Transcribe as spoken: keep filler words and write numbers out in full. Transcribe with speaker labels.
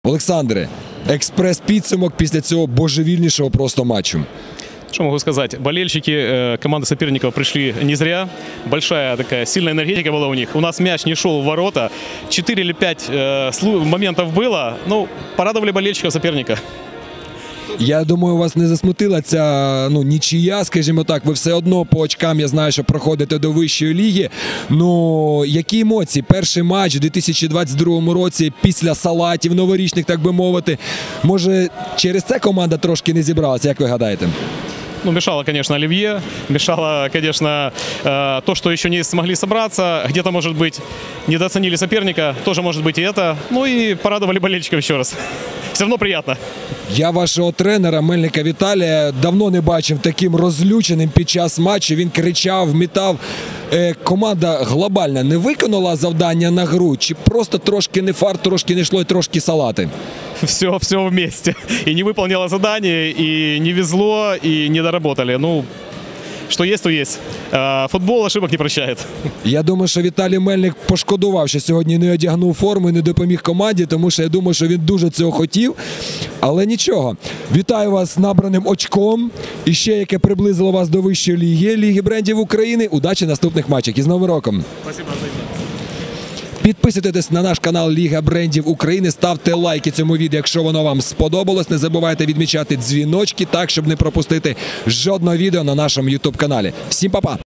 Speaker 1: Олександре, експрес-підсумок після цього божевільнішого просто матчу.
Speaker 2: Что могу сказать? Болельщики э, команды соперников пришли не зря. Большая такая сильная энергетика была у них. У нас мяч не шел в ворота. Четыре или пять э, моментов было. Ну, порадовали болельщиков соперника.
Speaker 1: Я думаю, вас не засмутила ця ну, нічия, скажімо так. Ви все одно по очкам, я знаю, що проходите до вищої ліги. Ну, які емоції? Перший матч у дві тисячі двадцять другому році після салатів новорічних, так би мовити. Може, через це команда трошки не зібралася, як ви гадаєте?
Speaker 2: Ну, мешало, конечно, оливье, мешало, конечно, то, что еще не смогли собраться. Где-то, может быть, недооценили соперника, тоже может быть и это. Ну и порадовали болельщиков еще раз. Все равно приятно.
Speaker 1: Я вашого тренера Мельника Віталія давно не бачив таким розлюченим під час матчу. Він кричав, метав. Команда глобально не виконала завдання на гру? Чи просто трошки не фарт, трошки не йшло і трошки салати?
Speaker 2: Все, все вместе. И не выполнило задание, и не везло, и не доработали. Ну, что есть, то есть. Футбол ошибок не прощает.
Speaker 1: Я думаю, що Віталій Мельник пошкодував, що сьогодні не одягнув форму і не допоміг команді, тому що я думаю, що він дуже цього хотів. Але нічого. Вітаю вас з набраним очком. І ще яке приблизило вас до вищої ліги, Ліги брендів України. Удачі в наступних матчах. І з Новим роком.
Speaker 2: Спасибо.
Speaker 1: Підписуйтесь на наш канал Ліга брендів України, ставте лайки цьому відео, якщо воно вам сподобалось. Не забувайте відмічати дзвіночки так, щоб не пропустити жодного відео на нашому ютуб каналі. Всім па-па!